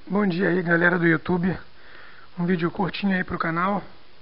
Bom dia aí, galera do YouTube. Um vídeo curtinho aí pro canal.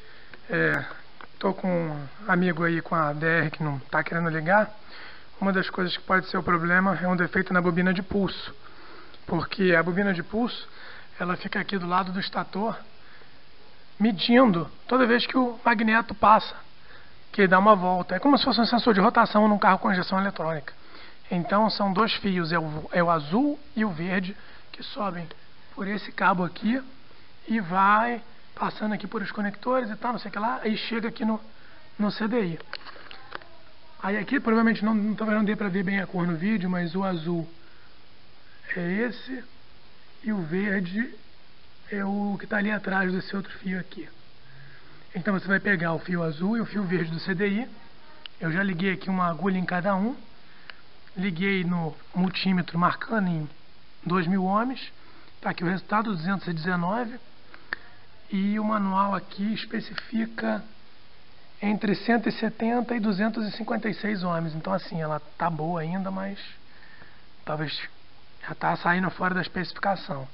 Tô com um amigo aí com a DR que não tá querendo ligar. Uma das coisas que pode ser o problema é um defeito na bobina de pulso, porque a bobina de pulso ela fica aqui do lado do estator medindo toda vez que o magneto passa, que dá uma volta. É como se fosse um sensor de rotação num carro com injeção eletrônica. Então são dois fios, é o azul e o verde, que sobem por esse cabo aqui e vai passando aqui por os conectores e tal, não sei o que lá, aí chega aqui no CDI. Aí aqui provavelmente não dê pra ver bem a cor no vídeo, mas o azul é esse e o verde é o que está ali atrás desse outro fio aqui. Então você vai pegar o fio azul e o fio verde do CDI. Eu já liguei aqui uma agulha em cada um. Liguei no multímetro marcando em 2000 ohms. Está aqui o resultado, 219. E o manual aqui especifica entre 170 e 256 ohms. Então assim, ela tá boa ainda, mas talvez já está saindo fora da especificação.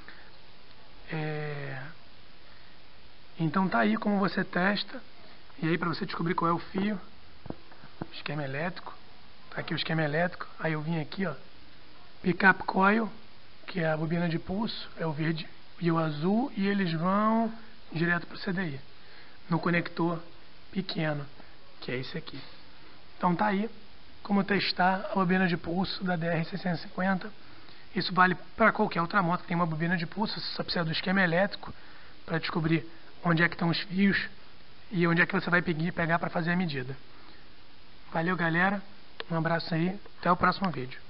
Então tá aí como você testa. E aí para você descobrir qual é o fio, esquema elétrico. Tá aqui o esquema elétrico. Aí eu vim aqui, ó, pickup coil, que é a bobina de pulso, é o verde e o azul, e eles vão direto pro CDI, no conector pequeno, que é esse aqui. Então tá aí como testar a bobina de pulso da DR650. Isso vale para qualquer outra moto que tem uma bobina de pulso. Você só precisa do esquema elétrico para descobrir onde é que estão os fios e onde é que você vai pegar para fazer a medida. Valeu, galera. Um abraço aí. Até o próximo vídeo.